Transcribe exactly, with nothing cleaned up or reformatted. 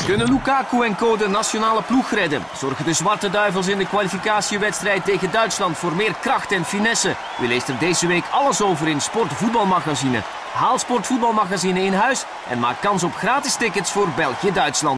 Kunnen Lukaku en co de nationale ploeg redden? Zorgen de Zwarte Duivels in de kwalificatiewedstrijd tegen Duitsland voor meer kracht en finesse? U leest er deze week alles over in Sport Voetbalmagazine. Haal Sport Voetbalmagazine in huis en maak kans op gratis tickets voor België-Duitsland.